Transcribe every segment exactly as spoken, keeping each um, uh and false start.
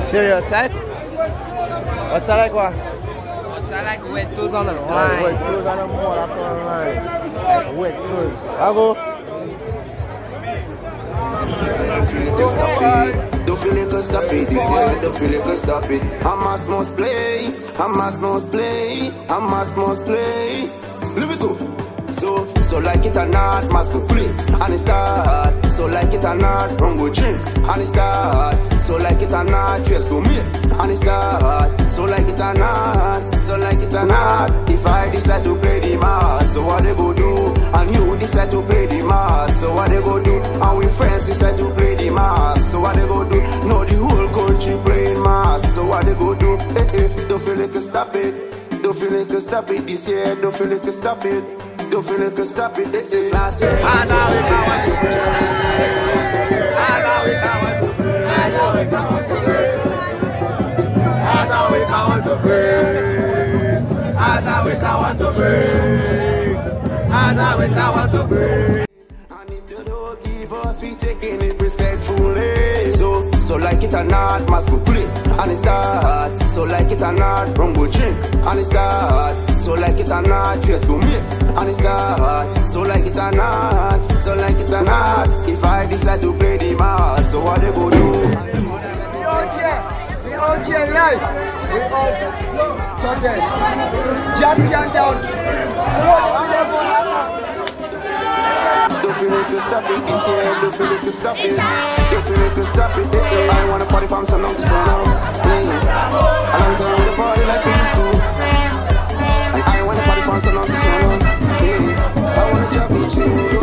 Serious, right? What's that like what? What's that like wet clothes on the line? Like wet clothes on the mall after the line. Like wet clothes. I go. Don't feel like a stop it. Don't feel like a stop it. This year, don't feel like a stop it. Hamas must play. Hamas must play. Hamas must play. Let me go. So, so like it or not, must go play. And it start. So like it or not, run go drink. And it start. So like it or not, face go make. And it start. So like it or not. So like it or not. If I decide to play the mass, so what they go do? And you decide to play the mass, so what they go do? And we friends decide to play the mass, so what they go do? No, the whole country playing mass, so what they go do? Eh, eh, don't feel like a stop it. Don't feel like a stop it this year. Don't feel like a stop it. Don't feel like a stop it. This is last year. I know we can't to play. I know we can't to play. I know we can't to play. I know we can't to play. I know we can't to play. I know we can't to play. And if you don't give us, we taking it respectfully. So, so like it or not, must go play. And it start. So like it or not, run go drink. And it start. So like it or not, face go make. And it start. So like it or not, so like it or not. If I decide to play the mass, so what they go do? We out here. We out here live. We out. Sunday. Champion down. Don't feel like to stop it this year. Don't feel like to stop it. Don't feel like to stop it. So I wanna party from sun up to sun up. Yeah. I don't come with a party like peace too. And I wanna party from sun up to sun up. Yeah. I wanna jump with you.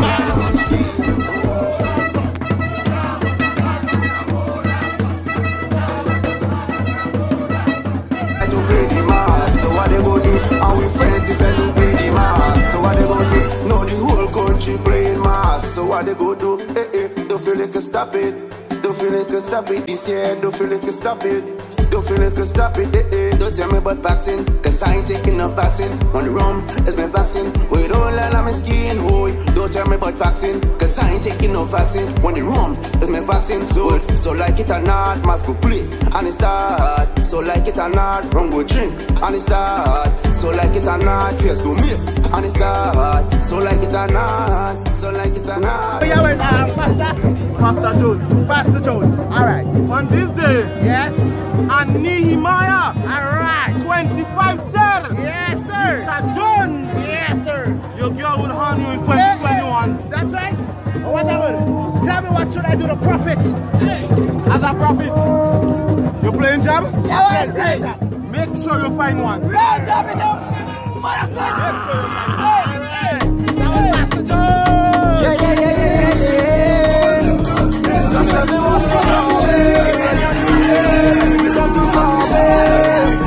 To play the mass, so what they go do? And we friends decide to play the mass, so what they go do? No, the whole country playing mass, so what they go do? Eh eh, don't feel like to stop it. Don't feel like to stop it this year. Don't feel like to stop it. Don't feel like to stop it. Eh eh, don't tell me about vaccine, cause I ain't taking no vaccine. On the rum is my vaccine. We don't let on my skin, boy. Don't tell me about vaccine, cause I ain't taking no vaccine. When the rum is my vaccine, so so like it or not, must go play. And it start. So like it or not, run go drink. And it start. So like it or not, face go make. And it start. So like it or not, so like it or not. Yeah, well, uh, Pastor, Pastor Jones, Pastor Jones. All right. On this day, Yes. and Nehemiah, All right. twenty-five, sir. Yes, sir. Mister Jones, Yes, sir. your girl will harm you in twenty twenty-one. Hey, that's right. Whatever. Tell me what should I do to profit? As a prophet, you playing job? Yeah, what I say? Make sure you find one. Real job enough. Hey, hey. That was Pastor Jones. Yeah, yeah, yeah, yeah, yeah, yeah. Just tell me what's wrong with me. We come to solve it.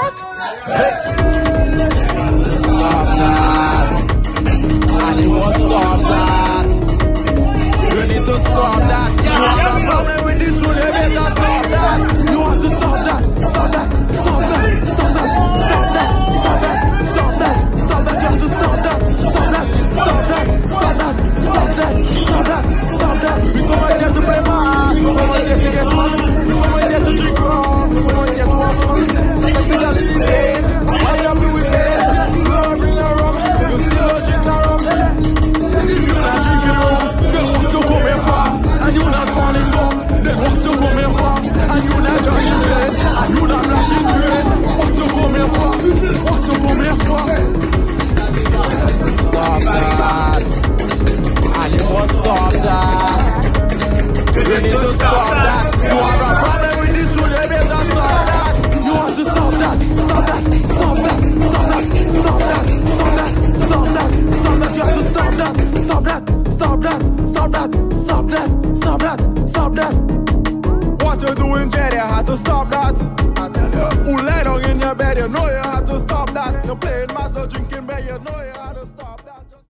Stop that. And you won't stop that. You need to stop that. You have a problem with this one, you better stop that. You want to stop that. Stop that. Stop that. Stop that. Stop that. Stop that. Stop that. Stop that. You have to stop that. Stop that. Stop that. Stop that. Stop that. Stop that. Stop that. We come out here to play mass. We come out here to get money. We come out here to drink rum. We come out here to have fun. That's a signal in the days. What did I do with this? Lord, bring a rum. You still don't drink a rum. If you're not drinking rum, then what you come here for? And you're not falling down. Then what you come here for? And you're not joining trade. And you're not blocking trade. What you come here for? What you come here for? Stop that. And you must stop that. You need to stop that. You have a problem with this one, you better stop that. You want to stop that. Stop that. Stop that. Stop that. Stop that. Stop that. Stop that. Stop that. You have to stop that. Stop that. Stop that. Stop that. Stop that. Stop that. Stop that. What you doing, Jerry? You had to stop that. I tell you. Who lay down in your bed, you know you had to stop that. You're playing master, drinking beer, you know you had to